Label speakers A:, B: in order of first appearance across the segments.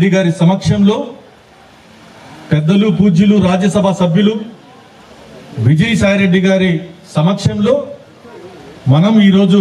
A: రెడ్డి గారి సమక్షంలో పెద్దలు పూజ్యులు రాజ్యసభ సభ్యులు విజయసాయి రెడ్డి గారి సమక్షంలో మనం ఈరోజు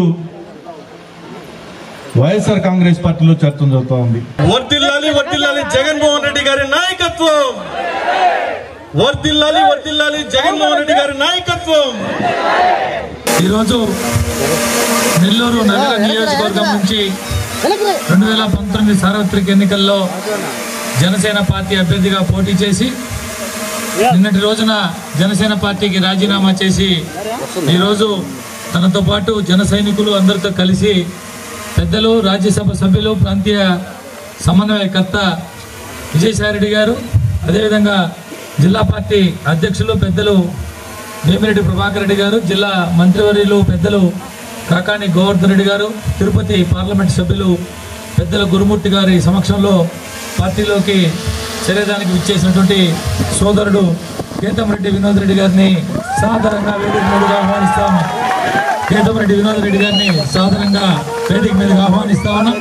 A: వైఎస్ఆర్ కాంగ్రెస్ పార్టీలో చర్చ జరుగుతూ ఉంది.
B: వర్ధిల్లాలి వర్ధిల్లాలి జగన్మోహన్ రెడ్డి గారి నాయకత్వం, వర్ధిల్లాలి వర్ధిల్లాలి జగన్మోహన్ రెడ్డి గారి నాయకత్వం.
C: ఈరోజు నెల్లూరు నగర నియోజకవర్గం నుంచి 2019 సార్వత్రిక ఎన్నికల్లో జనసేన పార్టీ అభ్యర్థిగా పోటీ చేసి నిన్నటి రోజున జనసేన పార్టీకి రాజీనామా చేసి ఈరోజు తనతో పాటు జన సైనికులు అందరితో కలిసి పెద్దలు రాజ్యసభ సభ్యులు ప్రాంతీయ సమన్వయకర్త విజయసాయి రెడ్డి గారు, అదేవిధంగా జిల్లా పార్టీ అధ్యక్షులు పెద్దలు వేమిరెడ్డి ప్రభాకర్ రెడ్డి గారు, జిల్లా మంత్రివర్యులు పెద్దలు కాకాని గోవర్ధన్ రెడ్డి గారు, తిరుపతి పార్లమెంట్ సభ్యులు పెద్దల గురుమూర్తి గారి సమక్షంలో పార్టీలోకి చేరేదానికి విచ్చేసినటువంటి సోదరుడు కేతంరెడ్డి వినోద్ రెడ్డి గారిని సాధారణంగా వేదిక మీదుగా ఆహ్వానిస్తాం. కేతంరెడ్డి వినోద్ రెడ్డి గారిని సాధారణంగా వేదిక మీదుగా ఆహ్వానిస్తా ఉన్నాం.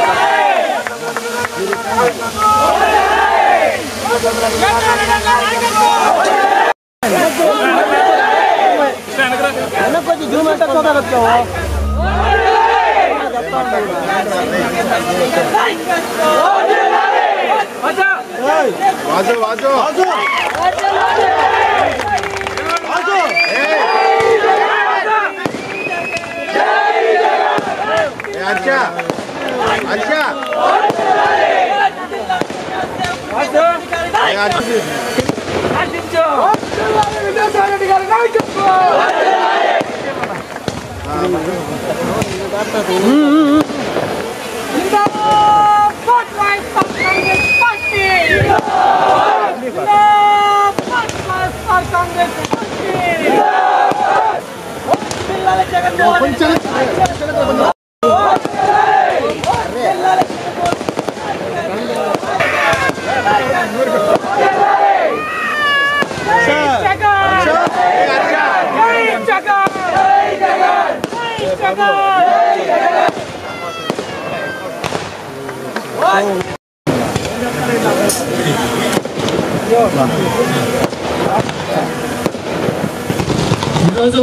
C: ఈరోజు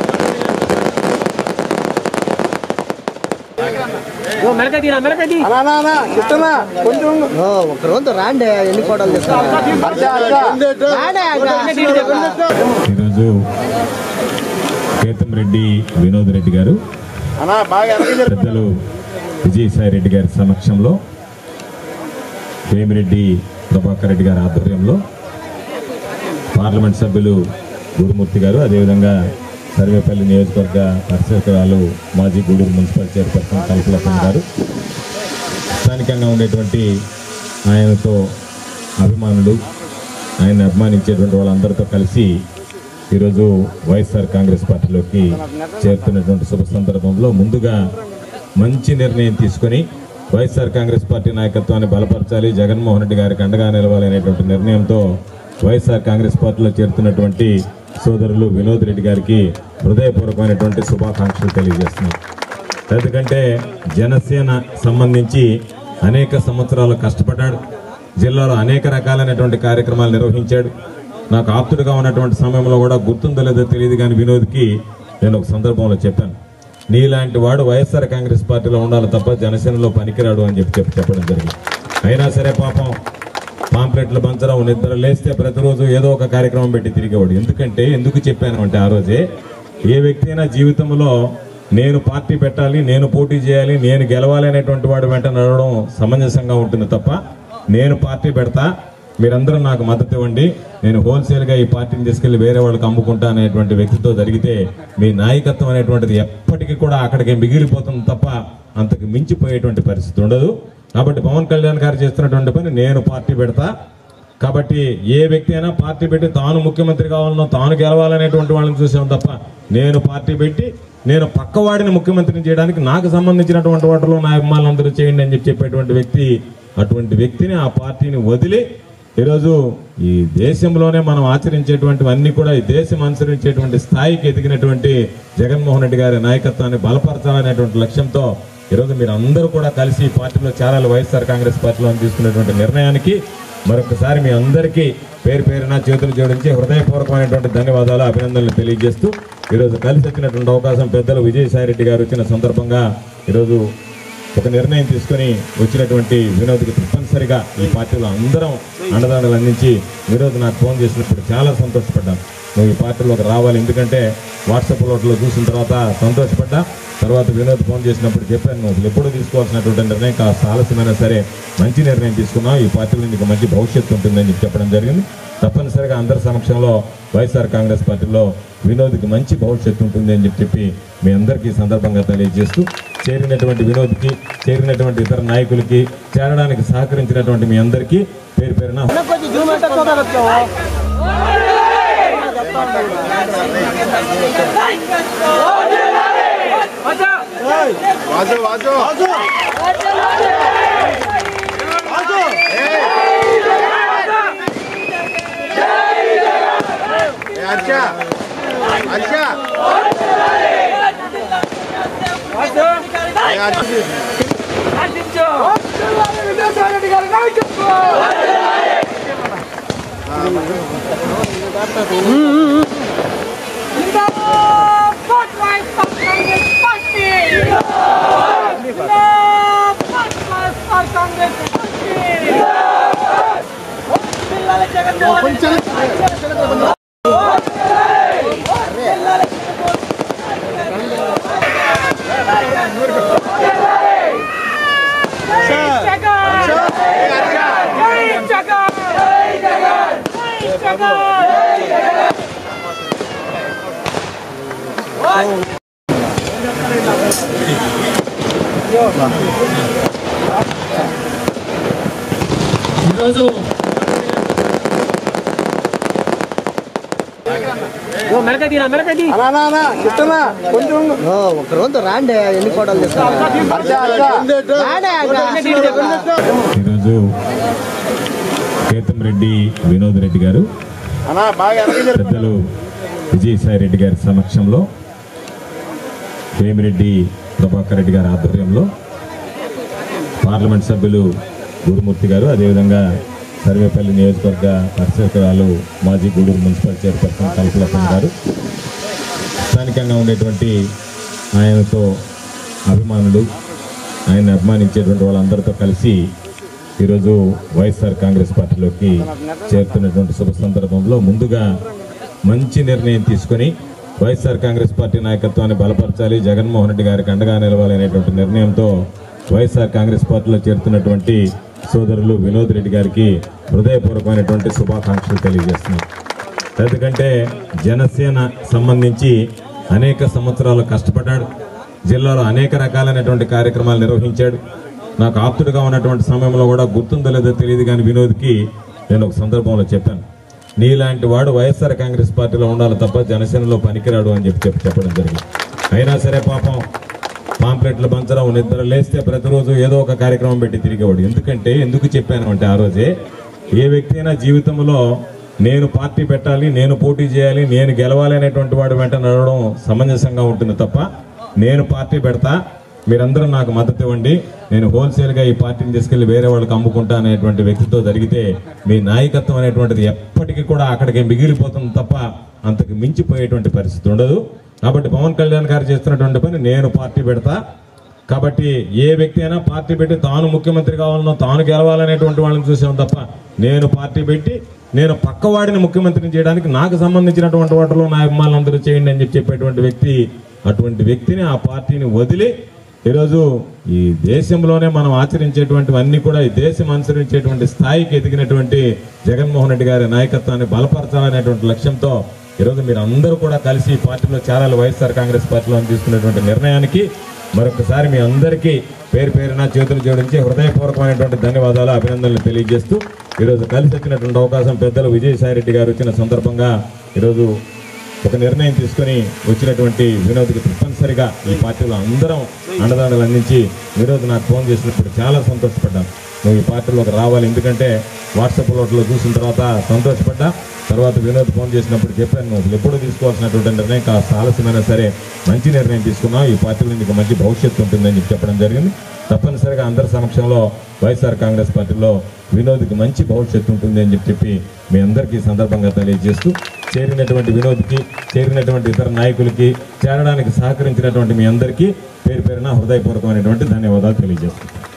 D: ఈరోజు కేతంరెడ్డి వినోద్ రెడ్డి గారు, పెద్దలు విజయసాయి రెడ్డి గారి సమక్షంలో వేమిరెడ్డి ప్రభాకర్ రెడ్డి గారి ఆధ్వర్యంలో పార్లమెంట్ సభ్యులు గురుమూర్తి గారు, అదేవిధంగా సర్వేపల్లి నియోజకవర్గ పరిశీలకురాలు మాజీ గూడూరు మున్సిపల్ చైర్పర్సన్ కల్పలక్ష్మి గారు, స్థానికంగా ఉండేటువంటి ఆయనతో అభిమానులు, ఆయన అభిమానించేటువంటి వాళ్ళందరితో కలిసి ఈరోజు వైఎస్ఆర్ కాంగ్రెస్ పార్టీలోకి చేరుతున్నటువంటి శుభ సందర్భంలో ముందుగా మంచి నిర్ణయం తీసుకొని వైఎస్ఆర్ కాంగ్రెస్ పార్టీ నాయకత్వాన్ని బలపరచాలి, జగన్మోహన్ రెడ్డి గారికి అండగా నిలవాలి అనేటువంటి నిర్ణయంతో వైఎస్ఆర్ కాంగ్రెస్ పార్టీలో చేరుతున్నటువంటి సోదరులు వినోద్ రెడ్డి గారికి హృదయపూర్వకమైనటువంటి శుభాకాంక్షలు తెలియజేస్తున్నాం. ఎందుకంటే జనసేన సంబంధించి అనేక సంవత్సరాలు కష్టపడ్డాడు, జిల్లాలో అనేక రకాలైనటువంటి కార్యక్రమాలు నిర్వహించాడు. నాకు ఆప్తుడిగా ఉన్నటువంటి సమయంలో కూడా గుర్తుందో లేదో తెలియదు కానీ వినోద్కి నేను ఒక సందర్భంలో చెప్పాను, నీలాంటి వాడు వైఎస్ఆర్ కాంగ్రెస్ పార్టీలో ఉండాలి తప్ప జనసేనలో పనికిరాడు అని చెప్పడం జరిగింది. అయినా సరే పాపం పాంప్లెట్లు పంచడం, నిద్ర లేస్తే ప్రతిరోజు ఏదో ఒక కార్యక్రమం పెట్టి తిరిగేవాడు. ఎందుకు చెప్పాను అంటే ఆ రోజే ఏ వ్యక్తి అయినా జీవితంలో నేను పార్టీ పెట్టాలి, నేను పోటీ చేయాలి, నేను గెలవాలి అనేటువంటి వాడు వెంట నడవడం సమంజసంగా ఉంటుంది తప్ప నేను పార్టీ పెడతా, మీరందరూ నాకు మద్దతు ఇవ్వండి, నేను హోల్సేల్గా ఈ పార్టీని తీసుకెళ్లి వేరే వాళ్ళకి అమ్ముకుంటా అనేటువంటి వ్యక్తితో జరిగితే మీ నాయకత్వం అనేటువంటిది ఎప్పటికీ కూడా అక్కడికి మిగిలిపోతుంది తప్ప అంతకు మించిపోయేటువంటి పరిస్థితి ఉండదు. కాబట్టి పవన్ కళ్యాణ్ గారు చేస్తున్నటువంటి పని నేను పార్టీ పెడతా, కాబట్టి ఏ వ్యక్తి అయినా పార్టీ పెట్టి తాను ముఖ్యమంత్రి కావాలనో తాను గెలవాలనేటువంటి వాళ్ళని చూసాం తప్ప నేను పార్టీ పెట్టి నేను పక్కవాడిని ముఖ్యమంత్రిని చేయడానికి నాకు సంబంధించినటువంటి వాటిలో నా అభిమానులందరూ చేయండి అని చెప్పేటువంటి వ్యక్తి, అటువంటి వ్యక్తిని ఆ పార్టీని వదిలి ఈరోజు ఈ దేశంలోనే మనం ఆచరించేటువంటివన్నీ కూడా ఈ దేశం అనుసరించేటువంటి స్థాయికి ఎదిగినటువంటి జగన్మోహన్ రెడ్డి గారి నాయకత్వాన్ని బలపరచాలనేటువంటి లక్ష్యంతో ఈరోజు మీరు అందరూ కూడా కలిసి పార్టీలో చేరాలి, వైఎస్ఆర్ కాంగ్రెస్ పార్టీలో తీసుకున్నటువంటి నిర్ణయానికి మరొకసారి మీ అందరికీ పేరు పేరున చేతులు జోడించి హృదయపూర్వకమైనటువంటి ధన్యవాదాలు, అభినందనలు తెలియజేస్తూ ఈరోజు కలిసి వచ్చినటువంటి అవకాశం పెద్దలు విజయసాయిరెడ్డి గారు వచ్చిన సందర్భంగా ఈరోజు ఒక నిర్ణయం తీసుకొని వచ్చినటువంటి వినోద్కి తప్పనిసరిగా ఈ పార్టీలో అందరం అండదండలు అందించి వినోద్ నాకు ఫోన్ చేసినప్పుడు చాలా సంతోషపడ్డాను. నువ్వు ఈ పార్టీలోకి రావాలి, ఎందుకంటే వాట్సాప్లో చూసిన తర్వాత సంతోషపడ్డా. తర్వాత వినోద్ ఫోన్ చేసినప్పుడు చెప్పాను, నువ్వు ఎప్పుడు తీసుకోవాల్సినటువంటి నిర్ణయం కాస్త ఆలస్యమైనా సరే మంచి నిర్ణయం తీసుకున్నావు, ఈ పార్టీలో నీకు మంచి భవిష్యత్తు ఉంటుందని చెప్పడం జరిగింది. తప్పనిసరిగా అందరి సమక్షంలో వైఎస్ఆర్ కాంగ్రెస్ పార్టీలో వినోద్కి మంచి భవిష్యత్తు ఉంటుంది అని చెప్పి మీ అందరికీ సందర్భంగా తెలియజేస్తూ చేరినటువంటి వినోద్కి, చేరినటువంటి ఇతర నాయకులకి, చేరడానికి సహకరించినటువంటి మీ అందరికీ పేరు పేరున
C: ఈరోజు
E: ఒకరోజు రాండి ఎన్ని ఫోటోలు
D: ఈరోజు కేతంరెడ్డి వినోద్ రెడ్డి గారు పెద్దలు విజయసాయిరెడ్డి గారి సమక్షంలో వేమిరెడ్డి ప్రభాకర్ రెడ్డి గారి ఆధ్వర్యంలో పార్లమెంట్ సభ్యులు గురుమూర్తి గారు, అదేవిధంగా సర్వేపల్లి నియోజకవర్గ పరిశీలకురాలు మాజీ గూడూరు మున్సిపల్ చైర్పర్సన్ కల్పలక్ష్మి గారు, స్థానికంగా ఉండేటువంటి ఆయనతో అభిమానులు, ఆయన అభిమానించేటువంటి వాళ్ళందరితో కలిసి ఈరోజు వైఎస్ఆర్ కాంగ్రెస్ పార్టీలోకి చేరుతున్నటువంటి శుభ సందర్భంలో ముందుగా మంచి నిర్ణయం తీసుకొని వైఎస్ఆర్ కాంగ్రెస్ పార్టీ నాయకత్వాన్ని బలపరచాలి, జగన్మోహన్ రెడ్డి గారికి అండగా నిలవాలి అనేటువంటి నిర్ణయంతో వైఎస్ఆర్ కాంగ్రెస్ పార్టీలో చేరుతున్నటువంటి సోదరులు వినోద్ రెడ్డి గారికి హృదయపూర్వకమైనటువంటి శుభాకాంక్షలు తెలియజేస్తున్నాం. ఎందుకంటే జనసేన సంబంధించి అనేక సంవత్సరాలు కష్టపడ్డాడు, జిల్లాలో అనేక రకాలైనటువంటి కార్యక్రమాలు నిర్వహించాడు. నాకు ఆప్తుడిగా ఉన్నటువంటి సమయంలో కూడా గుర్తుందో లేదో తెలియదు కానీ వినోద్కి నేను ఒక సందర్భంలో చెప్పాను, నీలాంటి వాడు వైఎస్ఆర్ కాంగ్రెస్ పార్టీలో ఉండాలి తప్ప జనసేనలో పనికిరాడు అని చెప్పడం జరిగింది. అయినా సరే పాపం పాంప్లెట్లు పంచడం, నిద్ర లేస్తే ప్రతిరోజు ఏదో ఒక కార్యక్రమం పెట్టి తిరిగేవాడు. ఎందుకు చెప్పాను అంటే ఆ రోజే ఏ వ్యక్తి అయినా జీవితంలో నేను పార్టీ పెట్టాలి, నేను పోటీ చేయాలి, నేను గెలవాలి అనేటువంటి వాడు వెంట నడవడం సమంజసంగా ఉంటుంది తప్ప నేను పార్టీ పెడతా, మీరందరూ నాకు మద్దతు ఇవ్వండి, నేను హోల్సేల్గా ఈ పార్టీని తీసుకెళ్లి వేరే వాళ్ళకి అమ్ముకుంటా అనేటువంటి వ్యక్తితో జరిగితే మీ నాయకత్వం అనేటువంటిది ఎప్పటికీ కూడా అక్కడికి మిగిలిపోతుంది తప్ప అంతకు మించిపోయేటువంటి పరిస్థితి ఉండదు. కాబట్టి పవన్ కళ్యాణ్ గారు చేస్తున్నటువంటి పని నేను పార్టీ పెడతా, కాబట్టి ఏ వ్యక్తి అయినా పార్టీ పెట్టి తాను ముఖ్యమంత్రి కావాలనో తాను గెలవాలనేటువంటి వాళ్ళని చూసాం తప్ప నేను పార్టీ పెట్టి నేను పక్కవాడిని ముఖ్యమంత్రిని చేయడానికి నాకు సంబంధించినటువంటి వాటిలో నా అభిమానులందరూ చేయండి అని చెప్పేటువంటి వ్యక్తి, అటువంటి వ్యక్తిని ఆ పార్టీని వదిలి ఈరోజు ఈ దేశంలోనే మనం ఆచరించేటువంటివన్నీ కూడా ఈ దేశం అనుసరించేటువంటి స్థాయికి ఎదిగినటువంటి జగన్మోహన్ రెడ్డి గారి నాయకత్వాన్ని బలపరచాలనేటువంటి లక్ష్యంతో ఈరోజు మీరు అందరూ కూడా కలిసి పార్టీలో చేరాలి, వైఎస్ఆర్ కాంగ్రెస్ పార్టీలో తీసుకున్నటువంటి నిర్ణయానికి మరొకసారి మీ అందరికీ పేరు పేరున చేతులు జోడించి హృదయపూర్వకమైనటువంటి ధన్యవాదాలు, అభినందనలు తెలియజేస్తూ ఈరోజు కలిసి వచ్చినటువంటి అవకాశం పెద్దలు విజయసాయిరెడ్డి గారు వచ్చిన సందర్భంగా ఈరోజు ఒక నిర్ణయం తీసుకొని వచ్చినటువంటి వినోద్కి తప్పనిసరిగా ఈ పార్టీలో అందరం అండదండలు అందించి వినోద్ నాకు ఫోన్ చేసినప్పుడు చాలా సంతోషపడ్డాను. నువ్వు ఈ పార్టీలోకి రావాలి, ఎందుకంటే వాట్సాప్లో చూసిన తర్వాత సంతోషపడ్డా. తర్వాత వినోద్ ఫోన్ చేసినప్పుడు చెప్పాను, నువ్వు ఎప్పుడు తీసుకోవాల్సినటువంటి నిర్ణయం కాస్త ఆలస్యమైనా సరే మంచి నిర్ణయం తీసుకున్నావు, ఈ పార్టీలో నీకు మంచి భవిష్యత్తు ఉంటుందని చెప్పడం జరిగింది. తప్పనిసరిగా అందరి సమక్షంలో వైఎస్ఆర్ కాంగ్రెస్ పార్టీలో వినోద్కి మంచి భవిష్యత్తు ఉంటుంది అని చెప్పి మీ అందరికీ సందర్భంగా తెలియజేస్తూ, చేరినటువంటి వినోద్కి, చేరినటువంటి ఇతర నాయకులకి, చేరడానికి సహకరించినటువంటి మీ అందరికీ పేరు పేరున హృదయపూర్వకమైనటువంటి ధన్యవాదాలు తెలియజేస్తున్నాను.